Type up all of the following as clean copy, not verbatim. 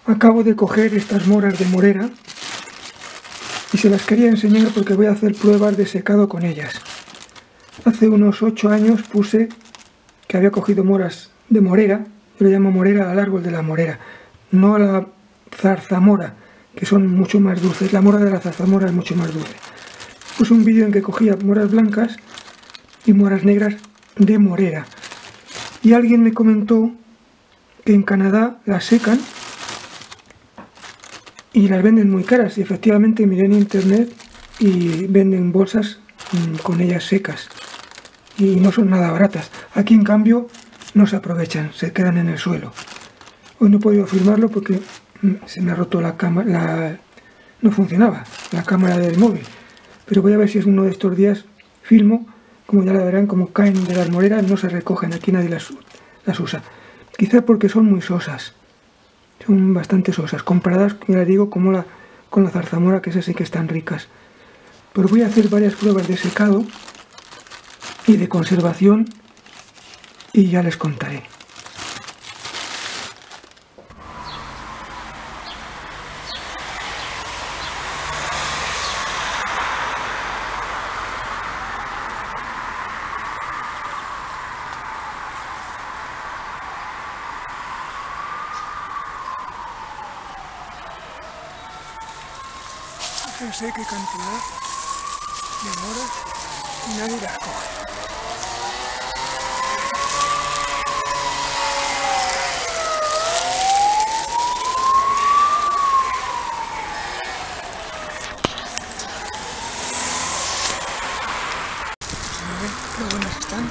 Acabo de coger estas moras de morera y se las quería enseñar porque voy a hacer pruebas de secado con ellas. Hace unos 8 años puse que había cogido moras de morera, yo le llamo morera al árbol de la morera, no a la zarzamora, que son mucho más dulces. La mora de la zarzamora es mucho más dulce. Puse un vídeo en que cogía moras blancas y moras negras de morera. Y alguien me comentó que en Canadá las secan y las venden muy caras. Y efectivamente miré en internet y venden bolsas con ellas secas. Y no son nada baratas. Aquí en cambio no se aprovechan, se quedan en el suelo. Hoy no he podido filmarlo porque se me ha roto la cámara, no funcionaba la cámara del móvil. Pero voy a ver si es uno de estos días filmo, como ya la verán, como caen de las moreras, no se recogen, aquí nadie las usa. Quizá porque son muy sosas, son bastante sosas, comparadas, ya les digo, con la zarzamora, que esas sí que están ricas. Pero voy a hacer varias pruebas de secado y de conservación y ya les contaré. Fíjense qué cantidad de moras y nadie las coge. ¿Ven qué buenas están?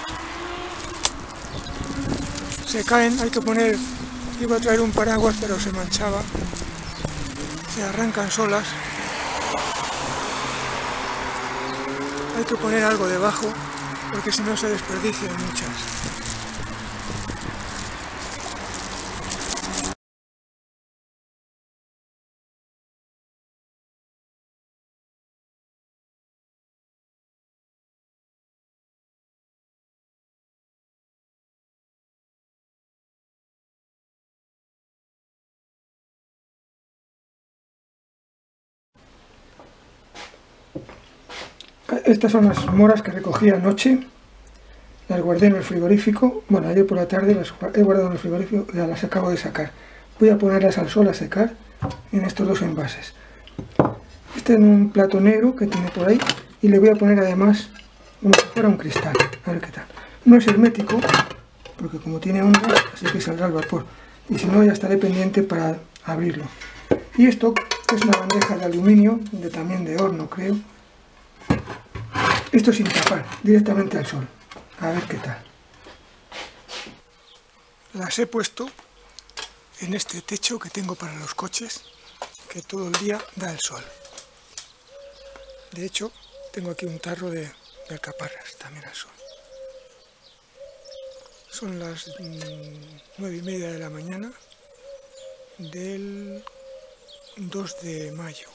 Se caen, hay que poner, iba a traer un paraguas pero se manchaba, se arrancan solas. Hay que poner algo debajo porque si no se desperdician muchas. Estas son las moras que recogí anoche, las guardé en el frigorífico. Bueno, ayer por la tarde las he guardado en el frigorífico y las acabo de sacar. Voy a ponerlas al sol a secar en estos dos envases. Este en un plato negro que tiene por ahí y le voy a poner además como si fuera un cristal, a ver qué tal. No es hermético porque como tiene onda, así que saldrá el vapor, y si no ya estaré pendiente para abrirlo. Y esto es una bandeja de aluminio, también de horno creo. Esto sin tapar, directamente al sol. A ver qué tal. Las he puesto en este techo que tengo para los coches, que todo el día da el sol. De hecho, tengo aquí un tarro de alcaparras también al sol. Son las 9:30 de la mañana del 2 de mayo.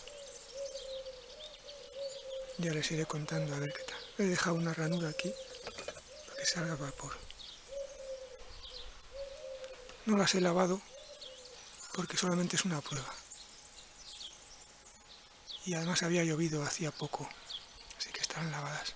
Ya les iré contando a ver qué tal. He dejado una ranura aquí para que salga vapor. No las he lavado porque solamente es una prueba. Y además había llovido hacía poco, así que están lavadas.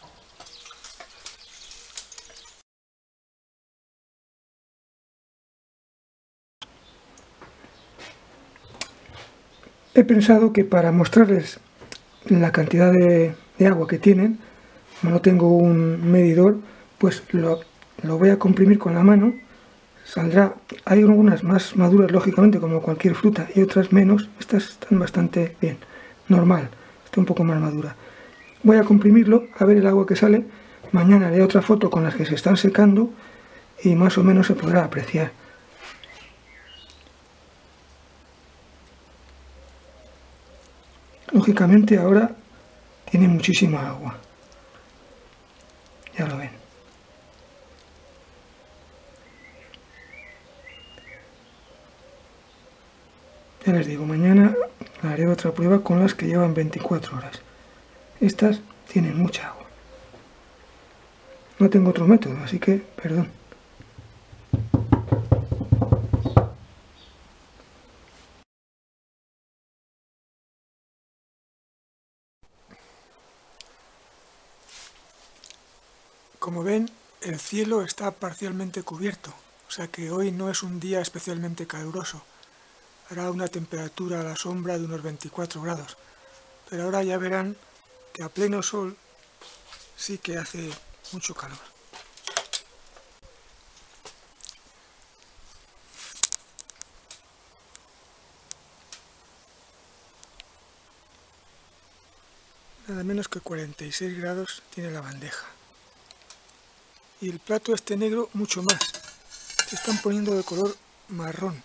He pensado que para mostrarles la cantidad de agua que tienen, como no tengo un medidor, pues lo voy a comprimir con la mano. Saldrá, hay algunas más maduras lógicamente como cualquier fruta y otras menos. Estas están bastante bien, normal, está un poco más madura. Voy a comprimirlo a ver el agua que sale. Mañana haré otra foto con las que se están secando y más o menos se podrá apreciar. Lógicamente ahora tiene muchísima agua, ya lo ven. Ya les digo, mañana haré otra prueba con las que llevan 24 horas. Estas tienen mucha agua. No tengo otro método, así que, perdón. Como ven, el cielo está parcialmente cubierto, o sea que hoy no es un día especialmente caluroso. Hará una temperatura a la sombra de unos 24 grados, pero ahora ya verán que a pleno sol sí que hace mucho calor. Nada menos que 46 grados tiene la bandeja. Y el plato este negro mucho más. Se están poniendo de color marrón.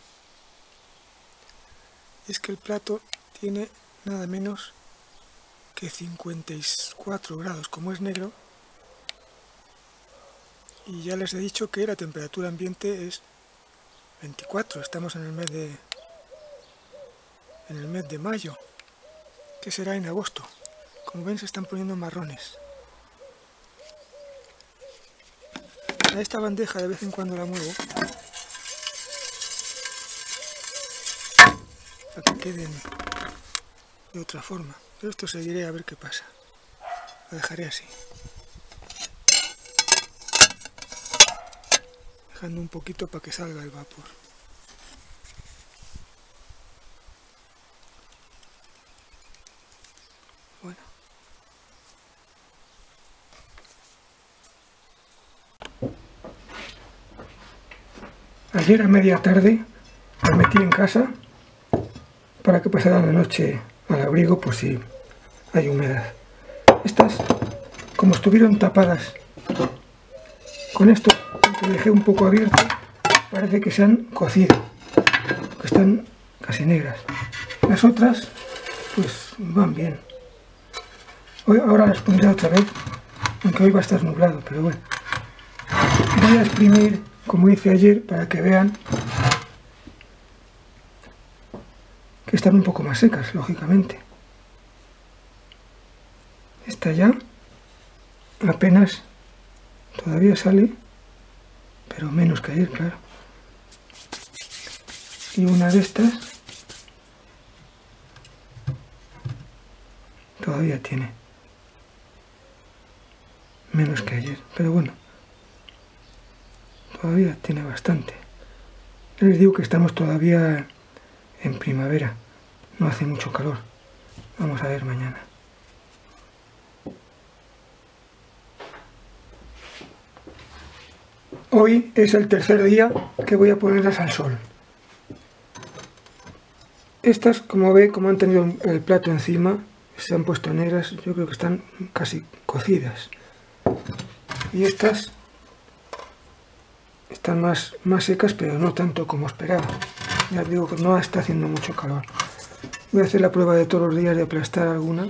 Es que el plato tiene nada menos que 54 grados, como es negro. Y ya les he dicho que la temperatura ambiente es 24. Estamos en el mes de mayo, que será en agosto. Como ven, se están poniendo marrones. A esta bandeja de vez en cuando la muevo para que queden de otra forma. Pero esto seguiré a ver qué pasa. Lo dejaré así, dejando un poquito para que salga el vapor. Bueno. Ayer a media tarde me metí en casa para que pasaran la noche al abrigo por si hay humedad. Estas, como estuvieron tapadas con esto que dejé un poco abierto, parece que se han cocido, que están casi negras. Las otras pues van bien. Ahora las pondré otra vez, aunque hoy va a estar nublado, pero bueno. Voy a exprimir como hice ayer para que vean que están un poco más secas, lógicamente. Esta ya apenas todavía sale, pero menos que ayer, claro. Y una de estas todavía tiene menos que ayer, pero bueno, todavía tiene bastante. Les digo que estamos todavía en primavera, no hace mucho calor. Vamos a ver mañana. Hoy es el tercer día que voy a ponerlas al sol. Estas, como ve, como han tenido el plato encima, se han puesto negras, yo creo que están casi cocidas. Y estas están más secas, pero no tanto como esperaba. Ya digo que no está haciendo mucho calor. Voy a hacer la prueba de todos los días de aplastar alguna.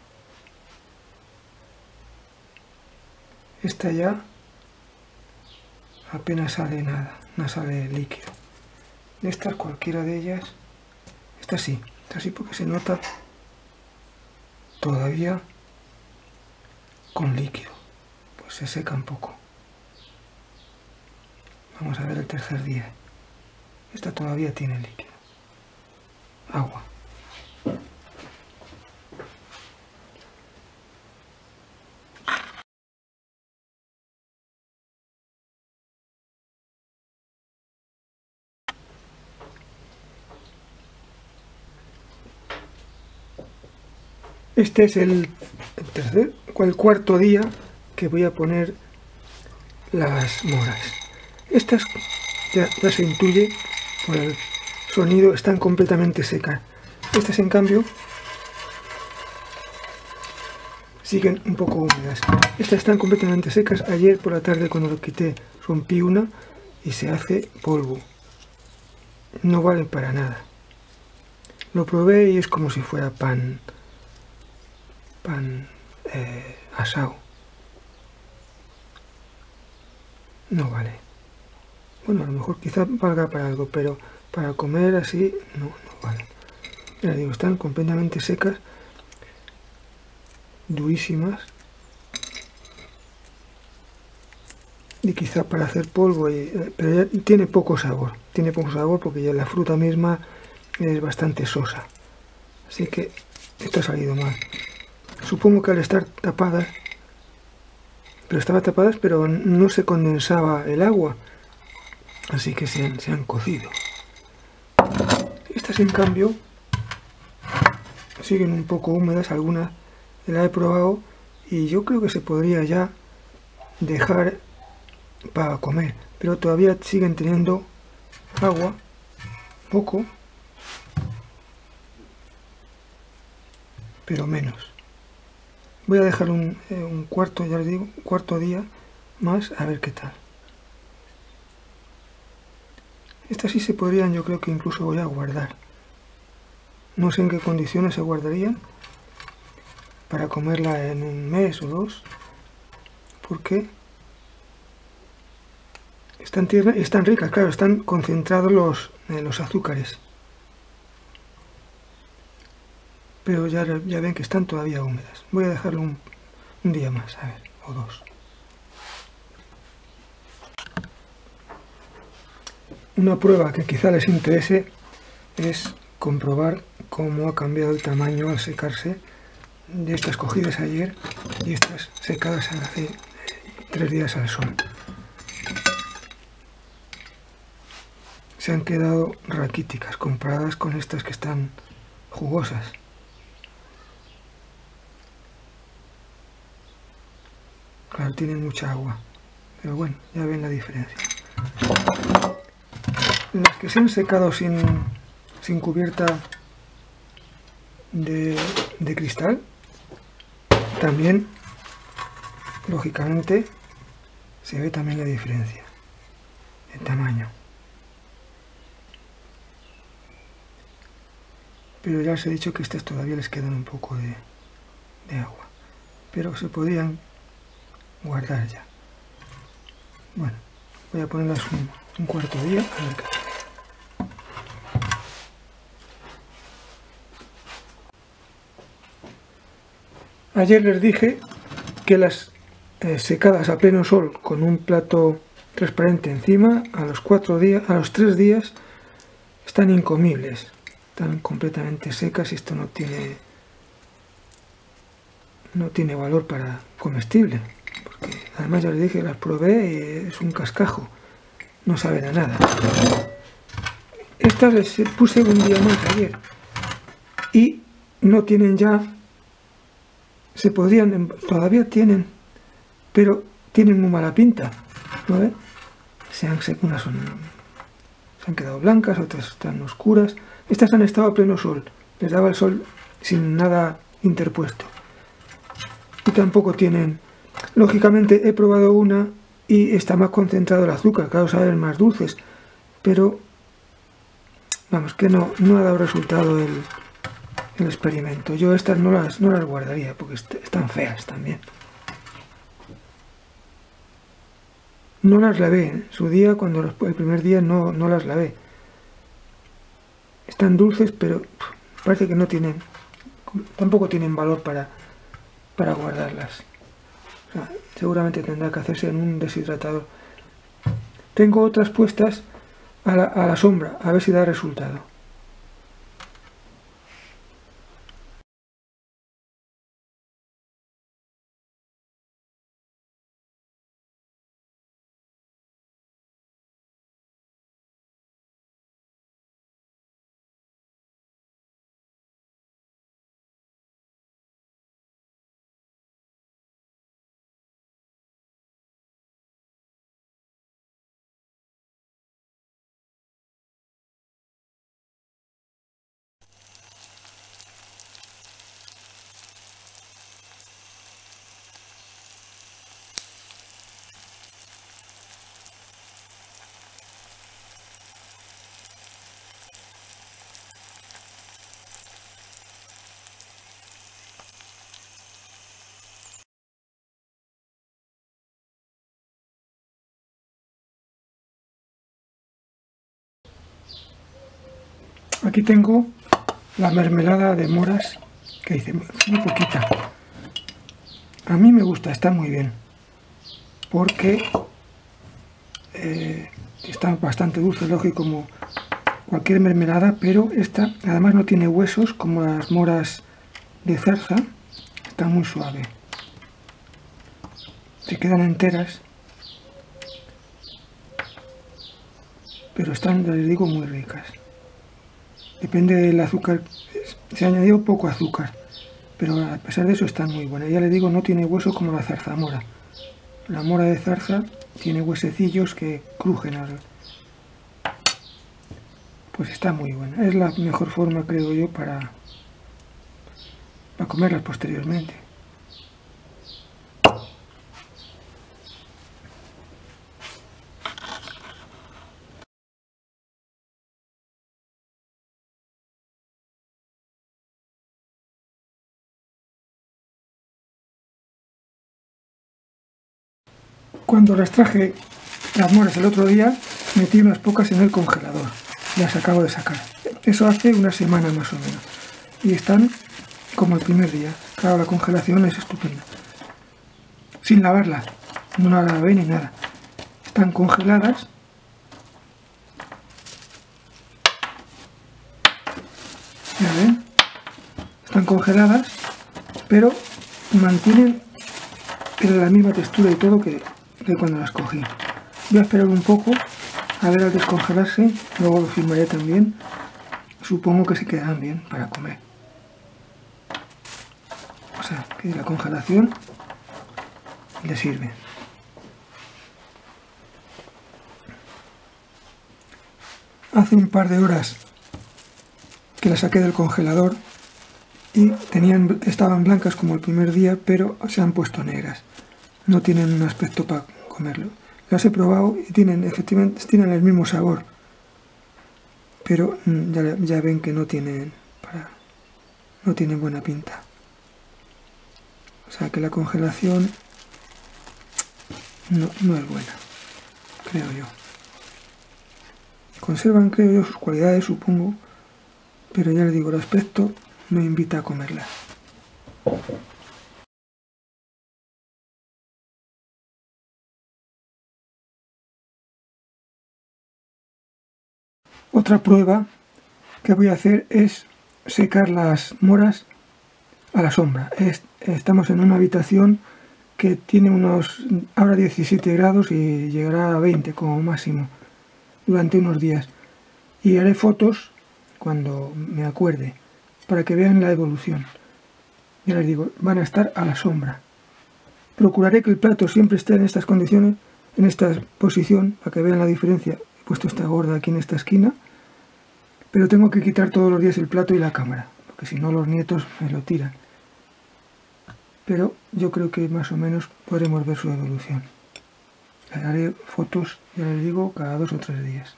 Esta ya apenas sale nada, no sale líquido. De estas, cualquiera de ellas, esta sí porque se nota todavía con líquido, pues se seca un poco. Vamos a ver el tercer día. Esta todavía tiene líquido, agua. Este es el cuarto día que voy a poner las moras. Estas ya se intuye por el sonido, están completamente secas. Estas, en cambio, siguen un poco húmedas. Estas están completamente secas. Ayer por la tarde, cuando lo quité, rompí una y se hace polvo. No valen para nada. Lo probé y es como si fuera pan asado. No vale. Bueno, a lo mejor quizá valga para algo, pero para comer así no vale. Ya digo, están completamente secas, durísimas, y quizá para hacer polvo, pero ya tiene poco sabor porque ya la fruta misma es bastante sosa, así que esto ha salido mal. Supongo que al estar tapadas pero estaban tapadas, pero no se condensaba el agua, así que se han cocido. Estas en cambio siguen un poco húmedas, algunas las he probado y yo creo que se podría ya dejar para comer, pero todavía siguen teniendo agua, poco, pero menos. Voy a dejar un cuarto, ya les digo, un cuarto día más a ver qué tal. Estas sí se podrían, yo creo que incluso voy a guardar. No sé en qué condiciones se guardarían para comerla en un mes o dos, porque están tiernas y están ricas, claro, están concentrados los azúcares. Pero ya ven que están todavía húmedas. Voy a dejarlo un día más, a ver, o dos. Una prueba que quizá les interese es comprobar cómo ha cambiado el tamaño al secarse de estas cogidas ayer y estas secadas hace 3 días al sol. Se han quedado raquíticas comparadas con estas que están jugosas. Claro, tienen mucha agua, pero bueno, ya ven la diferencia. Las que se han secado sin cubierta de cristal, también, lógicamente, se ve también la diferencia de tamaño. Pero ya os he dicho que estas todavía les quedan un poco de agua, pero se podrían guardar ya. Bueno, voy a ponerlas un cuarto de día a ver qué tal. Ayer les dije que las secadas a pleno sol con un plato transparente encima, a los 3 días están incomibles, están completamente secas y esto no tiene valor para comestible, porque además ya les dije, las probé y es un cascajo, no saben a nada. Estas les puse un día más ayer y no tienen ya, todavía tienen, pero tienen muy mala pinta, ¿no ven? Unas se han quedado blancas, otras están oscuras. Estas han estado a pleno sol, les daba el sol sin nada interpuesto. Y tampoco tienen, lógicamente he probado una y está más concentrado el azúcar, claro, saben más dulces, pero vamos, que no ha dado resultado el experimento. Yo estas no las guardaría porque están feas también. No las lavé, en su día, el primer día no las lavé. Están dulces, pero parece que tampoco tienen valor para guardarlas. O sea, seguramente tendrá que hacerse en un deshidratador. Tengo otras puestas a la sombra, a ver si da resultado. Aquí tengo la mermelada de moras que hice, muy poquita. A mí me gusta, está muy bien, porque está bastante dulce, lógico, como cualquier mermelada, pero esta además no tiene huesos como las moras de zarza, está muy suave. se quedan enteras, pero están, ya les digo, muy ricas. Depende del azúcar, se ha añadido poco azúcar, pero a pesar de eso están muy buenas. Ya les digo, no tiene hueso como la zarzamora. La mora de zarza tiene huesecillos que crujen. Pues está muy buena. Es la mejor forma, creo yo, para comerlas posteriormente. Cuando las traje las moras el otro día, metí unas pocas en el congelador. Las acabo de sacar. Eso hace una semana más o menos. Y están como el primer día. Claro, la congelación es estupenda. Sin lavarlas. No la lavé ni nada. Están congeladas. Ya ven. Están congeladas, pero mantienen la misma textura y todo que cuando las cogí. Voy a esperar un poco a ver al descongelarse, luego lo filmaré también. Supongo que se quedarán bien para comer. O sea, que la congelación le sirve. Hace un par de horas que las saqué del congelador y estaban blancas como el primer día, pero se han puesto negras. No tienen un aspecto para comerlo. Las he probado y efectivamente tienen el mismo sabor, pero ya ven que no tienen buena pinta. O sea que la congelación no es buena, creo yo. Conservan, creo yo, sus cualidades, supongo, pero ya les digo, el aspecto no invita a comerla. Otra prueba que voy a hacer es secar las moras a la sombra. Estamos en una habitación que tiene ahora 17 grados y llegará a 20 como máximo durante unos días. Y haré fotos cuando me acuerde para que vean la evolución. Ya les digo, van a estar a la sombra. Procuraré que el plato siempre esté en estas condiciones, en esta posición, para que vean la diferencia. He puesto esta gorda aquí en esta esquina, pero tengo que quitar todos los días el plato y la cámara, porque si no los nietos me lo tiran. Pero yo creo que más o menos podremos ver su evolución. Le haré fotos, ya les digo, cada 2 o 3 días.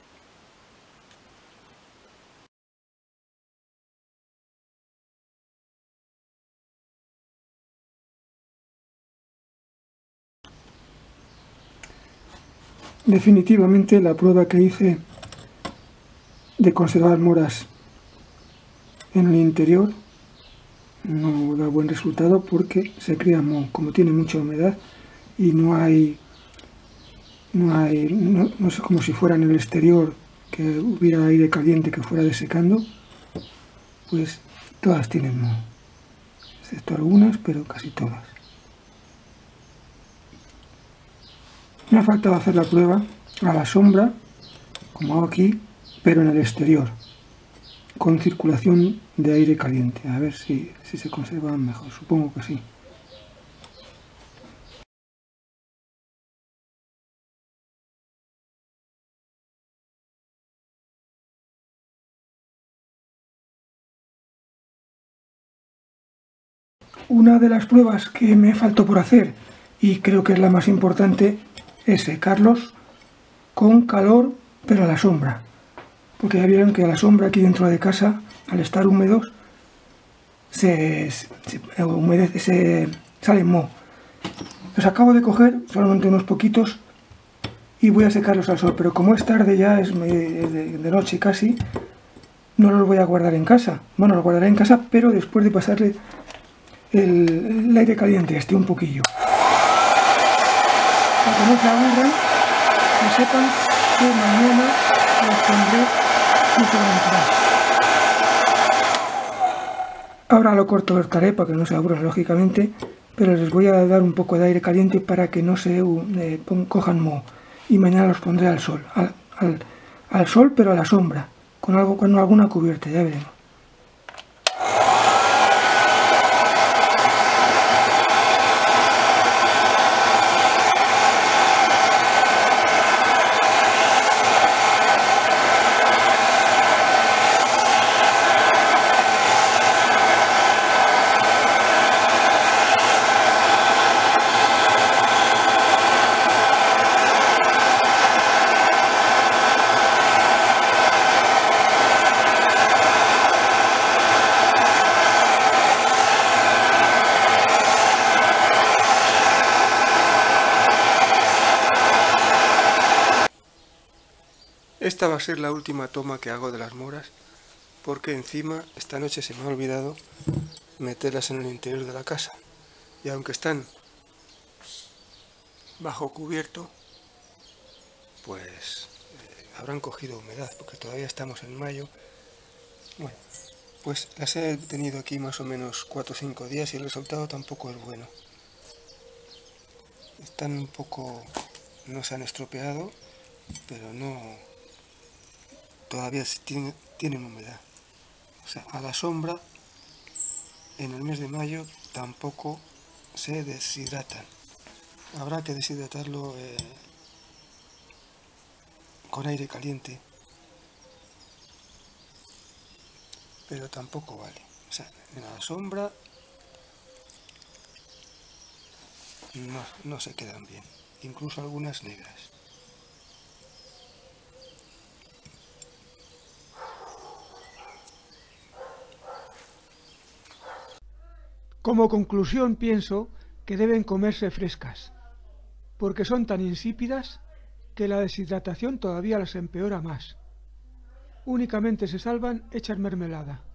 Definitivamente la prueba que hice de conservar moras en el interior no da buen resultado porque se crea moho. Como tiene mucha humedad y no es como si fuera en el exterior, que hubiera aire caliente que fuera desecando, pues todas tienen moho, excepto algunas, pero casi todas. Me ha faltado hacer la prueba a la sombra, como hago aquí, pero en el exterior, con circulación de aire caliente, a ver si se conservan mejor, supongo que sí. Una de las pruebas que me faltó por hacer, y creo que es la más importante, es secarlos con calor, pero a la sombra. Porque ya vieron que a la sombra aquí dentro de casa, al estar húmedos, se sale moho. Los acabo de coger, solamente unos poquitos, y voy a secarlos al sol. Pero como es tarde ya, es de noche casi, no los voy a guardar en casa. Bueno, los guardaré en casa, pero después de pasarle el aire caliente un poquillo. Para que no se aburran y sepan que mañana los tendré mucho más. Ahora lo cortaré para que no se aburran, lógicamente, pero les voy a dar un poco de aire caliente para que no se cojan moho. Y mañana los pondré al sol, al sol pero a la sombra, con alguna cubierta, ya veremos. Esta va a ser la última toma que hago de las moras, porque encima esta noche se me ha olvidado meterlas en el interior de la casa. Y aunque están bajo cubierto, pues habrán cogido humedad, porque todavía estamos en mayo. Bueno, pues las he tenido aquí más o menos 4 o 5 días y el resultado tampoco es bueno. Están un poco, no se han estropeado, pero no... todavía tienen humedad. O sea, a la sombra en el mes de mayo tampoco se deshidratan. Habrá que deshidratarlo con aire caliente, pero tampoco vale. O sea, en la sombra no se quedan bien, incluso algunas negras. Como conclusión pienso que deben comerse frescas, porque son tan insípidas que la deshidratación todavía las empeora más. Únicamente se salvan hechas mermelada.